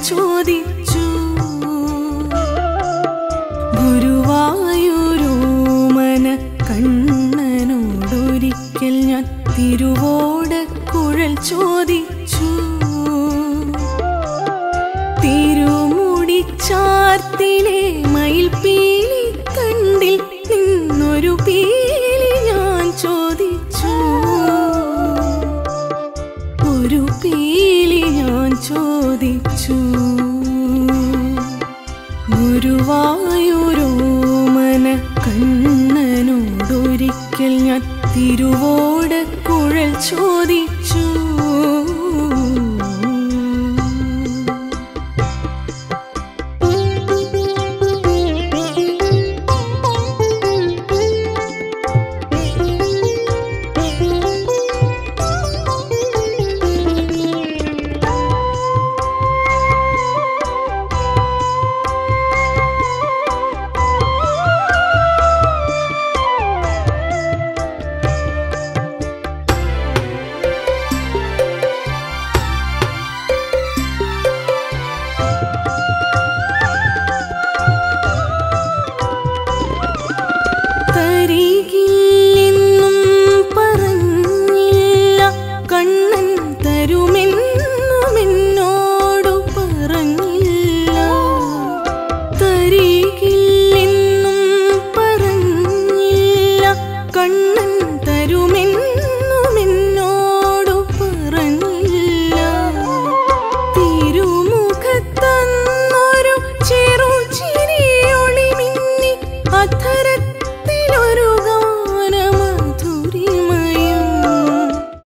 ചോദിച്ചു. ഗുരുവായൂരോമന കണ്ണനോടൊരിക്കൽ ഞാൻ തിരുവോടക്കുഴൽ ചോദിച്ചു. തിരുമുടിച്ചാർത്തിലെ മയിൽപ്പീലി കണ്ടിൽ നിന്നൊരു പീലി ഞാൻ ചോദിച്ചു. ഒരു പീലി ഞാൻ ചോദിച്ചു. ഗുരുവായൂരോമന കണ്ണനോടൊരിക്കൽ ഞാൻ തിരുവോടക്കുഴൽ ചോദിച്ചു. തരികില്ലെന്നും പറഞ്ഞില്ല കണ്ണൻ, തരുമെന്നും എന്നോടു പറഞ്ഞില്ല. തരികില്ലെന്നും പറഞ്ഞില്ല കണ്ണൻ, തരുമെന്നും